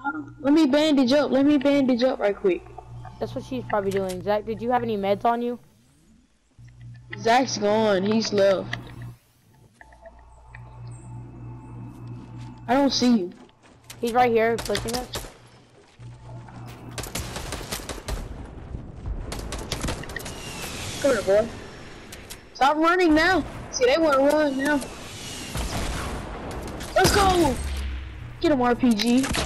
Let me bandage up. Let me bandage up right quick. That's what she's probably doing. Zach, did you have any meds on you? Zach's gone. He's left. I don't see you. He's right here, pushing us. Come here, boy. Stop running now. See, they want to run now. Let's go. Get him, RPG.